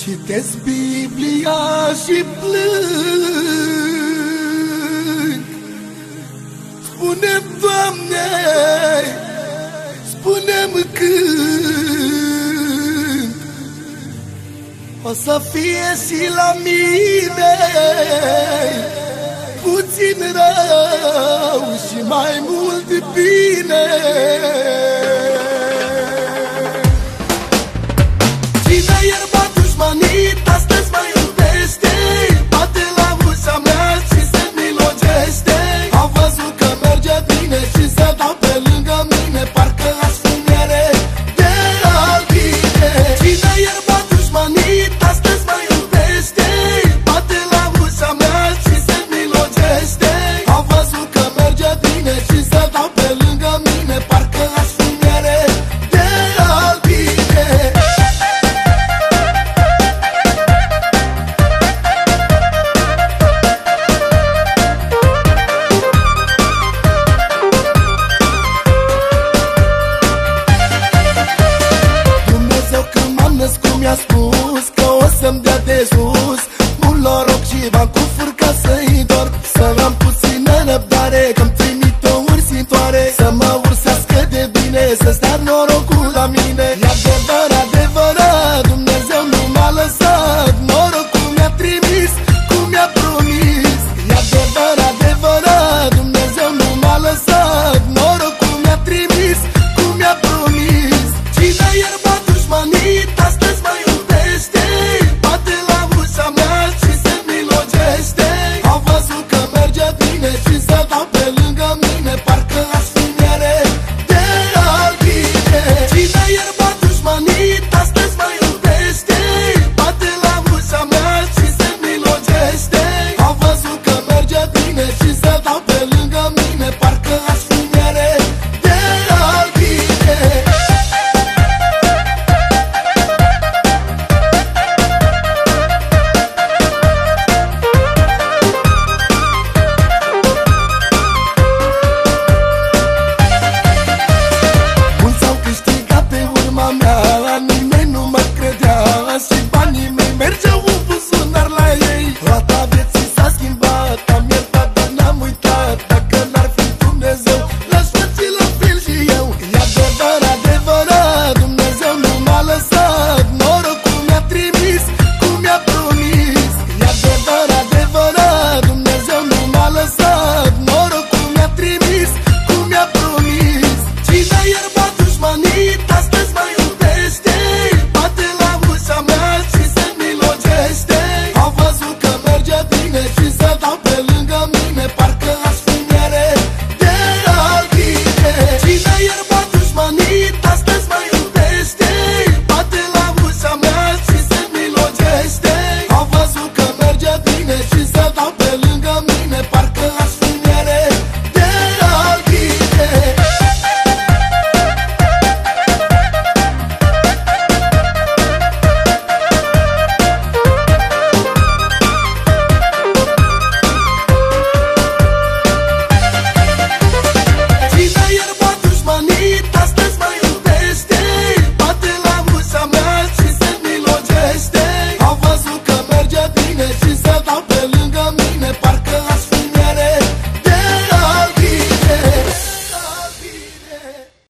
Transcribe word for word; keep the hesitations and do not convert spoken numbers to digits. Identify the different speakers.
Speaker 1: Citesc Biblia și plâng. Spune-mi, Doamne, spune-mi când o să fie și la mine puțin rău și mai mult bine. Cine ierba dușmanit, astăzi mă iubește. Bate la ușa mea și se milogește. Am văzut că merge bine și se dau pe lângă mine, parcă aș fi mere de albine. Cine ierba dușmanit, astăzi mă iubește. Bate la ușa mea și se milogește. Am văzut că merge bine și se dau pe lângă mine, parcă aș fi mere de albine. Mi-a spus că o să-mi dea de sus.